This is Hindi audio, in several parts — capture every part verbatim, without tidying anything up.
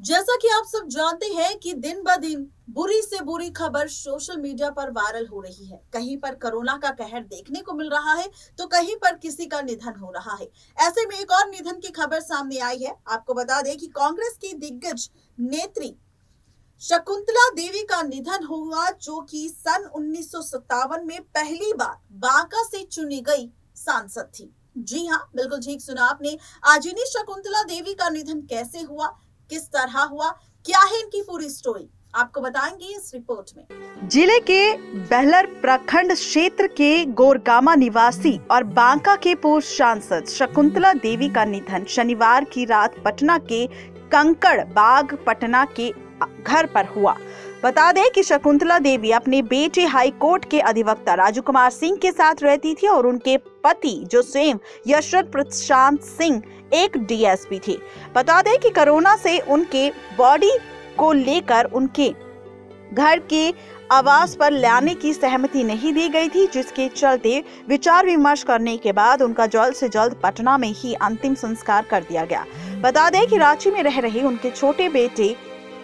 जैसा कि आप सब जानते हैं कि दिन ब दिन बुरी से बुरी खबर सोशल मीडिया पर वायरल हो रही है। कहीं पर कोरोना का कहर देखने को मिल रहा है तो कहीं पर किसी का निधन हो रहा है। ऐसे में एक और निधन की खबर सामने आई है। आपको बता दें कि कांग्रेस की दिग्गज नेत्री शकुंतला देवी का निधन हुआ, जो कि सन उन्नीस सौ सत्तावन में पहली बार बांका से चुनी गई सांसद थी। जी हाँ, बिल्कुल ठीक सुना आपने। आज इन्हीं शकुंतला देवी का निधन कैसे हुआ, किस तरह हुआ, क्या है इनकी पूरी स्टोरी, आपको बताएंगे इस रिपोर्ट में। जिले के बेहलर प्रखंड क्षेत्र के गोरगामा निवासी और बांका के पूर्व सांसद शकुंतला देवी का निधन शनिवार की रात पटना के कंकड़ बाग पटना के घर पर हुआ। बता दें कि शकुंतला देवी अपने बेटे हाई कोर्ट के अधिवक्ता राजू कुमार सिंह के साथ रहती थी और उनके पति जो स्वयं यशवंत प्रशांत सिंह एक डीएसपी थे। बता दें कि कोरोना से उनके बॉडी को लेकर उनके घर के आवास पर लाने की सहमति नहीं दी गई थी, जिसके चलते विचार विमर्श करने के बाद उनका जल्द से जल्द पटना में ही अंतिम संस्कार कर दिया गया। बता दें कि रांची में रह रहे उनके छोटे बेटे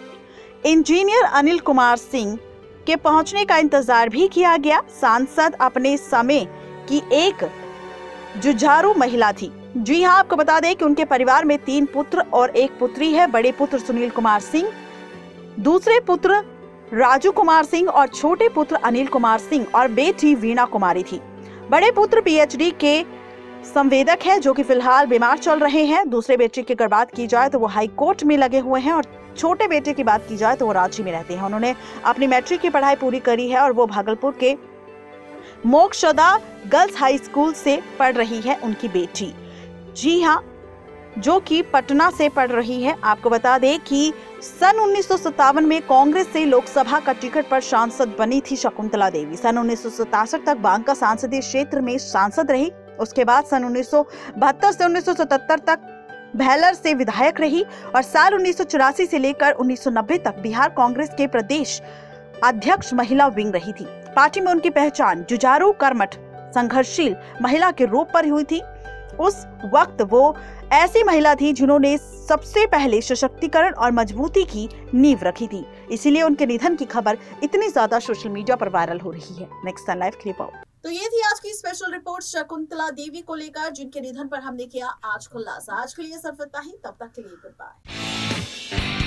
इंजीनियर अनिल कुमार सिंह के पहुंचने का इंतजार भी किया गया। सांसद अपने समय की एक जुझारू महिला थी। जी हां, आपको बता दें कि उनके परिवार में तीन पुत्र और एक पुत्री है। बड़े पुत्र सुनील कुमार सिंह, दूसरे पुत्र राजू कुमार सिंह और छोटे पुत्र अनिल कुमार सिंह और बेटी वीणा कुमारी थी। बड़े पुत्र पीएचडी के संवेदक है, जो कि फिलहाल बीमार चल रहे हैं। दूसरे बेटे की अगर बात की जाए तो वो हाई कोर्ट में लगे हुए हैं और छोटे बेटे की बात की जाए तो वो रांची में रहते हैं। उन्होंने अपनी मैट्रिक की पढ़ाई पूरी करी है और वो भागलपुर के मोक्षदा गर्ल्स हाई स्कूल से पढ़ रही है उनकी बेटी, जी हाँ, जो कि पटना से पढ़ रही है। आपको बता दें कि सन उन्नीस सौ सत्तावन में कांग्रेस से लोकसभा का टिकट पर सांसद बनी थी शकुंतला देवी। सन उन्नीस सौ सतासठ तक बांका संसदीय क्षेत्र में सांसद रही। उसके बाद सन उन्नीस सौ बहत्तर से उन्नीस सौ सतहत्तर तक बेहलर से विधायक रही और साल उन्नीस सौ चौरासी से लेकर उन्नीस सौ नब्बे तक बिहार कांग्रेस के प्रदेश अध्यक्ष महिला विंग रही थी। पार्टी में उनकी पहचान जुझारू, कर्मठ, संघर्षशील महिला के रूप पर हुई थी। उस वक्त वो ऐसी महिला थी जिन्होंने सबसे पहले सशक्तिकरण और मजबूती की नींव रखी थी। इसीलिए उनके निधन की खबर इतनी ज्यादा सोशल मीडिया पर वायरल हो रही है। नेक्स्ट टाइम लाइव क्लिप आओ। तो ये थी आज की स्पेशल रिपोर्ट शकुंतला देवी को लेकर, जिनके निधन पर हमने किया आज खुलासा। आज के लिए सिर्फ इतना ही, तब तक के लिए गुड बाय।